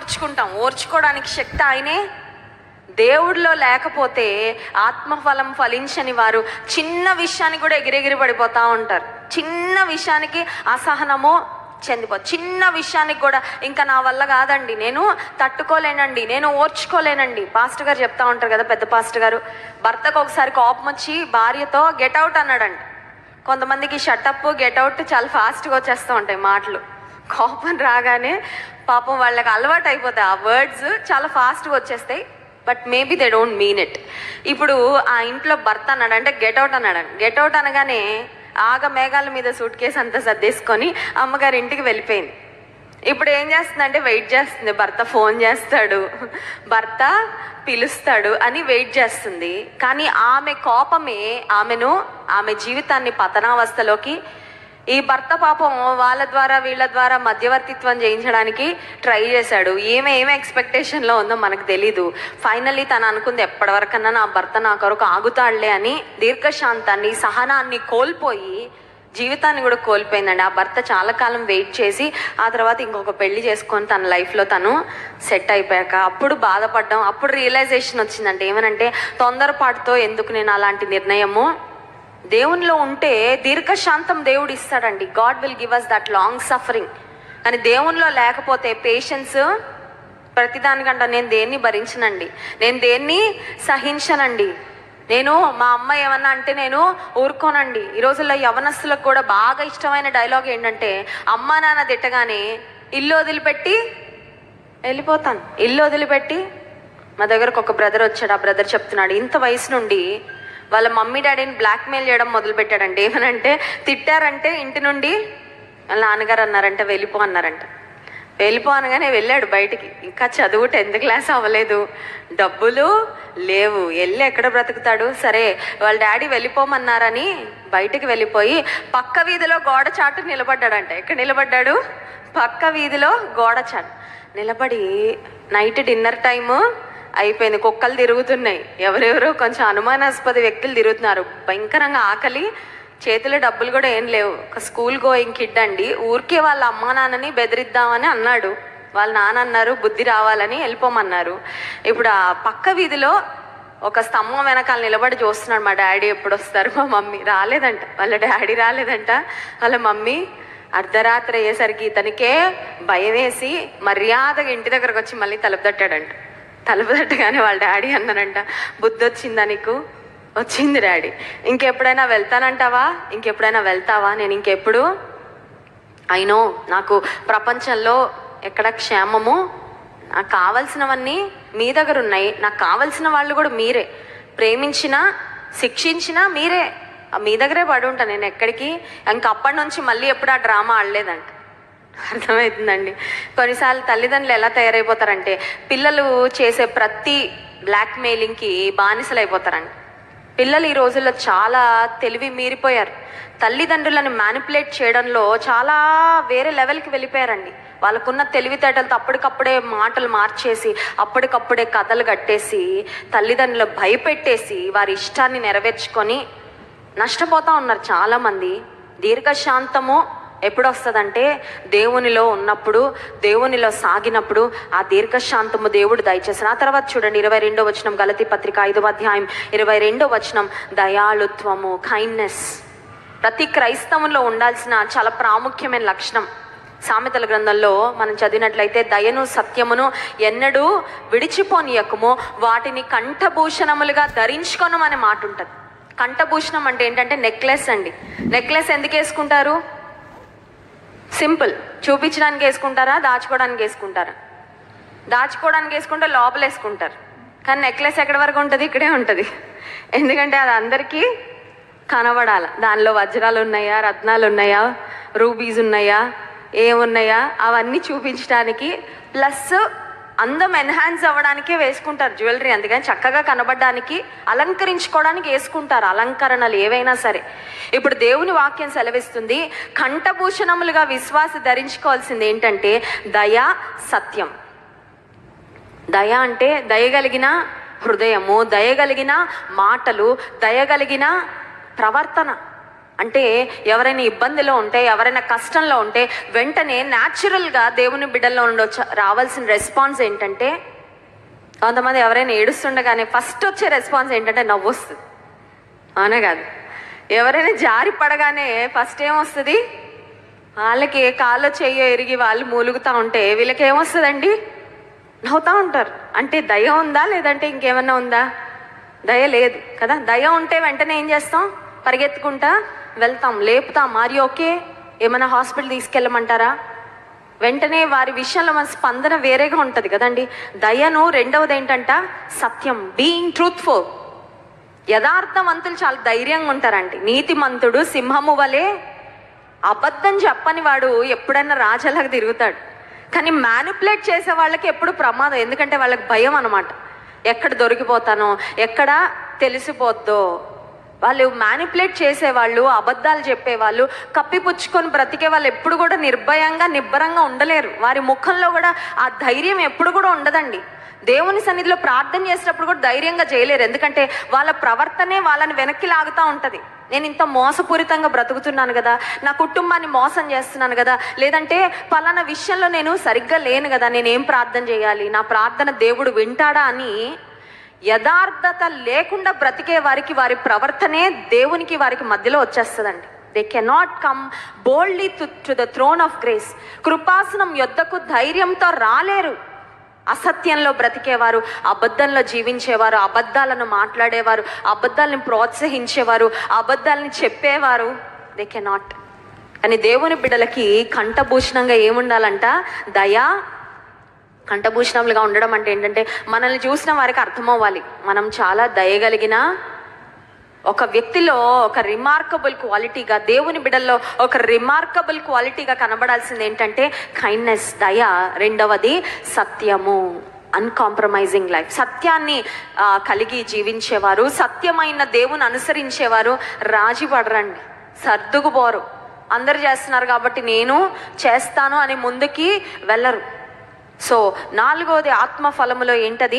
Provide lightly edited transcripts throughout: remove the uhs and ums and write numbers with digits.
ఓర్చుకుంటాం. ఓర్చుకోవడానికి శక్తి ఆయనే. దేవుడిలో లేకపోతే ఆత్మఫలం ఫలించని వారు చిన్న విషయానికి కూడా ఎగిరెగిరి పడిపోతూ ఉంటారు. చిన్న విషయానికి అసహనము చిన్న విషయానికి కూడా ఇంకా నా వల్ల కాదండి, నేను తట్టుకోలేనండి, నేను ఓర్చుకోలేనండి. పాస్టర్ గారు చెప్తా ఉంటారు కదా, పెద్ద పాస్టర్ గారు, భర్తకు ఒకసారి కోపం వచ్చి భార్యతో గెట్ అవుట్ అన్నాడండి. కొంతమందికి షటప్ గెట్ అవుట్ చాలా ఫాస్ట్గా వచ్చేస్తూ ఉంటాయి మాటలు. కోపం రాగానే పాపం వాళ్ళకి అలవాటు అయిపోతాయి, ఆ వర్డ్స్ చాలా ఫాస్ట్గా వచ్చేస్తాయి. But maybe they don't mean it. ఇప్పుడు ఆ ఇంట్లో భర్త అన్నాడు అంటే గెట్ అవుట్ అన్నాడు. గెట్ అవుట్ అనగానే ఆగ మేఘాల మీద సూట్ కేసు అంతా సర్దేసుకొని అమ్మగారి ఇంటికి వెళ్ళిపోయింది. ఇప్పుడు ఏం చేస్తుందంటే వెయిట్ చేస్తుంది. భర్త ఫోన్ చేస్తాడు, భర్త పిలుస్తాడు అని వెయిట్ చేస్తుంది. కానీ ఆమె కోపమే ఆమె జీవితాన్ని పతనావస్థలోకి, ఈ భర్త పాపం వాళ్ళ ద్వారా వీళ్ళ ద్వారా మధ్యవర్తిత్వం చేయించడానికి ట్రై చేశాడు. ఏమే ఎక్స్పెక్టేషన్లో ఉందో మనకు తెలీదు. ఫైనల్లీ తను అనుకుంది ఎప్పటివరకన్నా నా భర్త నా కొరకు ఆగుతాడులే అని దీర్ఘశాంతాన్ని సహనాన్ని కోల్పోయి జీవితాన్ని కూడా కోల్పోయిందండి. ఆ భర్త చాలా కాలం వెయిట్ చేసి ఆ తర్వాత ఇంకొక పెళ్లి చేసుకొని తన లైఫ్లో తను సెట్ అయిపోయాక అప్పుడు బాధపడ్డాం. అప్పుడు రియలైజేషన్ వచ్చిందంటే ఏమనంటే తొందరపాటుతో ఎందుకు నేను అలాంటి నిర్ణయము. దేవునిలో ఉంటే దీర్ఘశాంతం దేవుడు ఇస్తాడండి. God will give us that long suffering. కానీ దేవునిలో లేకపోతే పేషెన్స్, ప్రతిదానికంటే నేను దేన్ని భరించనండి, నేను దేన్ని సహించనండి, నేను మా అమ్మ ఏమన్నా అంటే నేను ఊరుకోనండి. ఈ రోజుల్లో యవనస్తులకు కూడా బాగా ఇష్టమైన డైలాగ్ ఏంటంటే, అమ్మ నాన్న తిట్టగానే ఇల్లు వదిలిపెట్టి వెళ్ళిపోతాను. ఇల్లు వదిలిపెట్టి మా దగ్గరకు ఒక బ్రదర్ వచ్చాడు. ఆ బ్రదర్ చెప్తున్నాడు, ఇంత వయసు నుండి వాళ్ళ మమ్మీ డాడీని బ్లాక్మెయిల్ చేయడం మొదలుపెట్టాడంటే, ఏమనంటే తిట్టారంటే ఇంటి నుండి వాళ్ళ నాన్నగారు అన్నారంటే వెళ్ళిపో అన్నారంట. వెళ్ళిపో అనగానే వెళ్ళాడు బయటికి. ఇంకా చదువు 10th క్లాస్ అవ్వలేదు, డబ్బులు లేవు, వెళ్ళి ఎక్కడ బ్రతుకుతాడు. సరే వాళ్ళ డాడీ వెళ్ళిపోమన్నారని బయటికి వెళ్ళిపోయి పక్క వీధిలో గోడ చాటు నిలబడ్డాడంట. ఎక్కడ నిలబడ్డాడు? పక్క వీధిలో గోడ చాటు నిలబడి నైట్ డిన్నర్ టైము అయిపోయింది, కుక్కలు తిరుగుతున్నాయి, ఎవరెవరో కొంచెం అనుమానాస్పద వ్యక్తులు తిరుగుతున్నారు, భయంకరంగా ఆకలి, చేతిలో డబ్బులు కూడా ఏం లేవు. ఒక స్కూల్ గోయింగ్ కిడ్ అండి. ఊరికే వాళ్ళ అమ్మా నాన్నని బెదిరిద్దామని అన్నాడు. వాళ్ళ నాన్న అన్నారు బుద్ధి రావాలని వెళ్ళిపోమన్నారు. ఇప్పుడు ఆ పక్క వీధిలో ఒక స్తంభం వెనకాల నిలబడి చూస్తున్నాడు, మా డాడీ ఎప్పుడు వస్తారు. మా మమ్మీ రాలేదంట, వాళ్ళ డాడీ రాలేదంట, వాళ్ళ మమ్మీ అర్ధరాత్రి అయ్యేసరికి ఇతనికే భయం వేసి మర్యాదగా ఇంటి దగ్గరకు వచ్చి మళ్ళీ తలుపు తట్టాడంట. తలుపు తట్టగానే వాళ్ళ డాడీ అన్నారంట, బుద్ధి వచ్చిందా నీకు? వచ్చింది డాడీ. ఇంకెప్పుడైనా వెళ్తానంటావా? ఇంకెప్పుడైనా వెళ్తావా? నేను ఇంకెప్పుడు అయినో నాకు ప్రపంచంలో ఎక్కడ క్షేమము, నాకు కావలసినవన్నీ మీ దగ్గర ఉన్నాయి, నాకు కావలసిన వాళ్ళు కూడా మీరే, ప్రేమించినా శిక్షించినా మీరే, మీ దగ్గరే పడి ఉంటాను నేను ఎక్కడికి. ఇంక అప్పటి నుంచి మళ్ళీ ఎప్పుడు ఆ డ్రామా ఆడలేదంట. అర్థమవుతుందండి. కొన్నిసార్లు తల్లిదండ్రులు ఎలా తయారైపోతారంటే పిల్లలు చేసే ప్రతి బ్లాక్మెయిలింగ్కి బానిసలు అయిపోతారండి. పిల్లలు ఈ రోజుల్లో చాలా తెలివి మీరిపోయారు. తల్లిదండ్రులను మ్యానిపులేట్ చేయడంలో చాలా వేరే లెవెల్కి వెళ్ళిపోయారండి. వాళ్ళకున్న తెలివితేటలతో అప్పటికప్పుడే మాటలు మార్చేసి అప్పటికప్పుడే కథలు కట్టేసి తల్లిదండ్రులు భయపెట్టేసి వారి ఇష్టాన్ని నెరవేర్చుకొని నష్టపోతూ ఉన్నారు చాలామంది. దీర్ఘశాంతము ఎప్పుడు వస్తుందంటే దేవునిలో ఉన్నప్పుడు, దేవునిలో సాగినప్పుడు ఆ దీర్ఘశాంతము దేవుడు దయచేసిన. ఆ తర్వాత చూడండి 22వ వచనం, గలతీ పత్రిక 5వ అధ్యాయం 22వ వచనం, దయాళుత్వము, కైండ్నెస్ ప్రతి క్రైస్తవంలో ఉండాల్సిన చాలా ప్రాముఖ్యమైన లక్షణం. సామెతల గ్రంథంలో మనం చదివినట్లయితే దయను సత్యమును ఎన్నడూ విడిచిపోనీయకము, వాటిని కంఠభూషణములుగా ధరించుకొను అనే మాట ఉంటుంది. కంఠభూషణం అంటే ఏంటంటే నెక్లెస్ అండి. నెక్లెస్ ఎందుకు వేసుకుంటారు? సింపుల్, చూపించడానికి వేసుకుంటారా, దాచుకోవడానికి వేసుకుంటారా? దాచుకోవడానికి వేసుకుంటే లోపల వేసుకుంటారు. కానీ నెక్లెస్ ఎక్కడి వరకు ఉంటుంది? ఇక్కడే ఉంటుంది. ఎందుకంటే అది అందరికీ కనబడాలి. దానిలో వజ్రాలు ఉన్నాయా, రత్నాలు ఉన్నాయా, రూబీస్ ఉన్నాయా, ఏమున్నాయా అవన్నీ చూపించడానికి, ప్లస్ అందం ఎన్హాన్స్ అవ్వడానికే వేసుకుంటారు జ్యువెలరీ. అందుకని చక్కగా కనబడడానికి, అలంకరించుకోవడానికి వేసుకుంటారు అలంకరణలు ఏవైనా సరే. ఇప్పుడు దేవుని వాక్యం సెలవిస్తుంది, కంఠభూషణములుగా విశ్వాస ధరించుకోవాల్సింది ఏంటంటే దయ, సత్యం. దయ అంటే దయగలిగిన హృదయము, దయగలిగిన మాటలు, దయగలిగిన ప్రవర్తన. అంటే ఎవరైనా ఇబ్బందిలో ఉంటే, ఎవరైనా కష్టంలో ఉంటే వెంటనే న్యాచురల్గా దేవుని బిడ్డల్లో నుండి రావాల్సిన రెస్పాన్స్ ఏంటంటే, కొంతమంది ఎవరైనా ఏడుస్తుండగానే ఫస్ట్ వచ్చే రెస్పాన్స్ ఏంటంటే నవ్వు వస్తుంది. అవునా కాదు? ఎవరైనా జారి పడగానే ఫస్ట్ ఏమొస్తుంది? వాళ్ళకి కాళ్ళో చెయ్యో ఎరిగి వాళ్ళు మూలుగుతూ ఉంటే వీళ్ళకి ఏమొస్తుందండి? నవ్వుతూ ఉంటారు. అంటే దయ ఉందా లేదంటే ఇంకేమన్నా ఉందా? దయ లేదు కదా. దయ ఉంటే వెంటనే ఏం చేస్తాం? పరిగెత్తుకుంటా వెళ్తాం, లేపుతాం. మరి ఓకే, ఏమైనా హాస్పిటల్ తీసుకెళ్ళమంటారా? వెంటనే వారి విషయంలో మన స్పందన వేరేగా ఉంటుంది కదండి. దయను రెండవది ఏంటంట? సత్యం, బీయింగ్ ట్రూత్ఫుల్. యథార్థవంతులు చాలా ధైర్యంగా ఉంటారండి. నీతిమంతుడు సింహము వలె, అబద్ధం చెప్పని వాడు ఎప్పుడైనా రాజాలాగా తిరుగుతాడు. కానీ మ్యానిపులేట్ చేసే వాళ్ళకి ఎప్పుడు ప్రమాదం, ఎందుకంటే వాళ్ళకి భయం అన్నమాట. ఎక్కడ దొరికిపోతానో, ఎక్కడ తెలిసిపోద్దో. వాళ్ళు మ్యానిపులేట్ చేసేవాళ్ళు, అబద్ధాలు చెప్పేవాళ్ళు, కప్పిపుచ్చుకొని బ్రతికే వాళ్ళు ఎప్పుడు కూడా నిర్భయంగా నిబ్బరంగా ఉండలేరు. వారి ముఖంలో కూడా ఆ ధైర్యం ఎప్పుడు కూడా ఉండదండి. దేవుని సన్నిధిలో ప్రార్థన చేసేటప్పుడు కూడా ధైర్యంగా చేయలేరు, ఎందుకంటే వాళ్ళ ప్రవర్తనే వాళ్ళని వెనక్కి లాగుతూ ఉంటుంది. నేను ఇంత మోసపూరితంగా బ్రతుకుతున్నాను కదా, నా కుటుంబాన్ని మోసం చేస్తున్నాను కదా, లేదంటే పలానా విషయంలో నేను సరిగ్గా లేను కదా, నేనేం ప్రార్థన చేయాలి, నా ప్రార్థన దేవుడు వింటాడా అని యథార్థత లేకుండా బ్రతికే వారికి వారి ప్రవర్తనే దేవునికి వారికి మధ్యలో వచ్చేస్తుందండి. They cannot come boldly to the throne of grace. కృపాసనం యొద్దకు ధైర్యంతో రాలేరు. అసత్యంలో బ్రతికేవారు, అబద్ధంలో జీవించేవారు, అబద్ధాలను మాట్లాడేవారు, అబద్ధాలను ప్రోత్సహించేవారు, అబద్ధాలని చెప్పేవారు, దే కెనాట్. కానీ దేవుని బిడ్డలకి కంఠభూషణంగా ఏముండాలంట? దయా. కంఠభూషణములుగా ఉండడం అంటే ఏంటంటే, మనల్ని చూసిన వారికి అర్థమవ్వాలి మనం చాలా దయగలిగిన ఒక వ్యక్తిలో ఒక రిమార్కబుల్ క్వాలిటీగా, దేవుని బిడ్డల్లో ఒక రిమార్కబుల్ క్వాలిటీగా కనబడాల్సింది ఏంటంటే కైండ్నెస్, దయ. రెండవది సత్యము, అన్కాంప్రమైజింగ్ లైఫ్. సత్యాన్ని కలిగి జీవించేవారు, సత్యమైన దేవుని అనుసరించేవారు రాజీ పడరండి, సర్దుకుపోరు. అందరు చేస్తున్నారు కాబట్టి నేను చేస్తాను అని ముందుకి వెళ్ళరు. సో నాలుగవది ఆత్మ ఫలములో ఏంటది?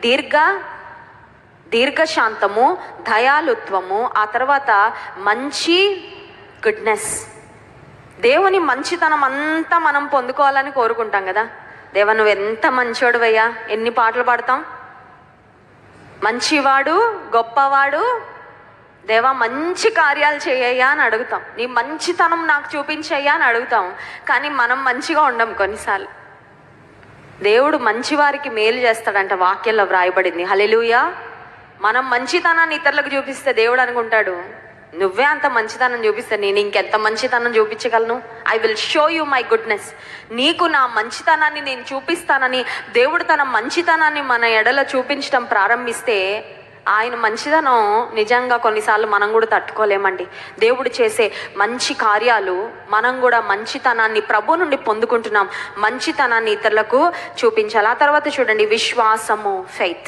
దీర్ఘశాంతము, దయాలుత్వము, ఆ తర్వాత మంచి గుడ్నెస్. దేవుని మంచితనం అంతా మనం పొందుకోవాలని కోరుకుంటాం కదా. దేవా నువ్వు ఎంత మంచివాడువయ్యా, ఎన్ని పాటలు పాడతాం, మంచివాడు గొప్పవాడు దేవా మంచి కార్యాలు చేయయ్యా అని అడుగుతాం, నీ మంచితనం నాకు చూపించయ్యా అని అడుగుతాం. కానీ మనం మంచిగా ఉండం కొన్నిసార్లు. దేవుడు మంచివారికి మేలు చేస్తాడంట, వాక్యంలో వ్రాయబడింది. హల్లెలూయా. మనం మంచితనాన్ని ఇతరులకు చూపిస్తే దేవుడు అనుకుంటాడు, నువ్వే అంత మంచితనం చూపిస్తే నేను ఇంకెంత మంచితనం చూపించగలను? I will show you my goodness. నీకు నా మంచితనాన్ని నేను చూపిస్తానని దేవుడు తన మంచితనాన్ని మన ఎడలో చూపించడం ప్రారంభిస్తే ఆయన మంచితనం నిజంగా కొన్నిసార్లు మనం కూడా తట్టుకోలేమండి. దేవుడు చేసే మంచి కార్యాలు మనం కూడా మంచితనాన్ని ప్రభు నుండి పొందుకుంటున్నాం, మంచితనాన్ని ఇతరులకు చూపించాలి. ఆ తర్వాత చూడండి విశ్వాసము, ఫెయిత్.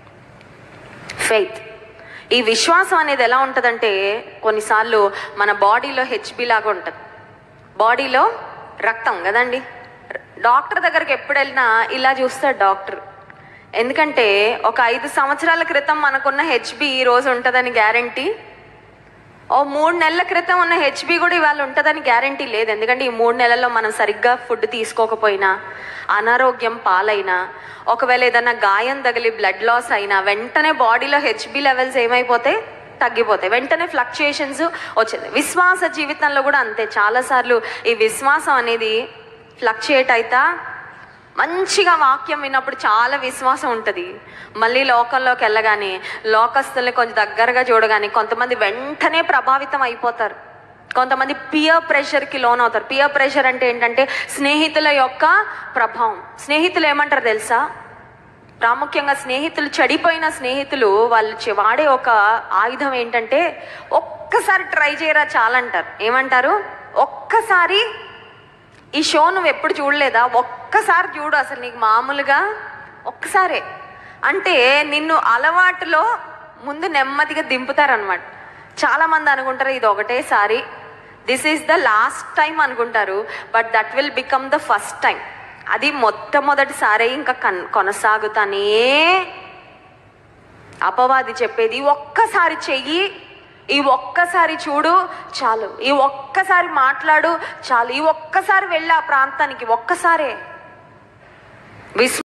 ఈ విశ్వాసం అనేది ఎలా ఉంటుందంటే కొన్నిసార్లు మన బాడీలో హెచ్బి లాగా ఉంటుంది. బాడీలో రక్తం కదండి. డాక్టర్ దగ్గరికి ఎప్పుడు వెళ్ళినా ఇలా చూస్తాడు డాక్టర్. ఎందుకంటే ఒక 5 సంవత్సరాల క్రితం మనకున్న హెచ్బి ఈ రోజు ఉంటుందని గ్యారంటీ, 3 నెలల క్రితం ఉన్న హెచ్బి కూడా ఇవాళ ఉంటుందని గ్యారంటీ లేదు. ఎందుకంటే ఈ 3 నెలల్లో మనం సరిగ్గా ఫుడ్ తీసుకోకపోయినా, అనారోగ్యం పాలైనా, ఒకవేళ ఏదైనా గాయం తగిలి బ్లడ్ లాస్ అయినా వెంటనే బాడీలో హెచ్బి లెవెల్స్ ఏమైపోతాయి? తగ్గిపోతాయి. వెంటనే ఫ్లక్చుయేషన్స్ వచ్చేది. విశ్వాస జీవితంలో కూడా అంతే. చాలాసార్లు ఈ విశ్వాసం అనేది ఫ్లక్చుయేట్ అవుతా, మంచిగా వాక్యం విన్నప్పుడు చాలా విశ్వాసం ఉంటుంది, మళ్ళీ లోకంలోకి వెళ్ళగానే లోకస్తుల్ని కొంచెం దగ్గరగా చూడగానే కొంతమంది వెంటనే ప్రభావితం అయిపోతారు, కొంతమంది పియర్ ప్రెషర్కి లోన్ అవుతారు. పియర్ ప్రెషర్ అంటే ఏంటంటే స్నేహితుల యొక్క ప్రభావం. స్నేహితులు ఏమంటారు తెలుసా? ప్రాముఖ్యంగా స్నేహితులు, చెడిపోయిన స్నేహితులు వాళ్ళు వాడే ఒక ఆయుధం ఏంటంటే ఒక్కసారి ట్రై చేయరా చాలంటారు. ఏమంటారు? ఒక్కసారి ఈ షో నువ్వు ఎప్పుడు చూడలేదా, ఒక్కసారి చూడు, అసలు నీకు మామూలుగా ఒక్కసారే అంటే నిన్ను అలవాటులో ముందు నెమ్మదిగా దింపుతారనమాట. చాలామంది అనుకుంటారు ఇది ఒకటేసారి, this is the last time అనుకుంటారు, but that will become the first time. అది మొట్టమొదటిసారి ఇంకా కొనసాగుతానే. అపవాది చెప్పేది ఒక్కసారి చెయ్యి, ఈ ఒక్కసారి చూడు చాలు, ఈ ఒక్కసారి మాట్లాడు చాలు, ఈ ఒక్కసారి వెళ్ళి ఆ ప్రాంతానికి ఒక్కసారే.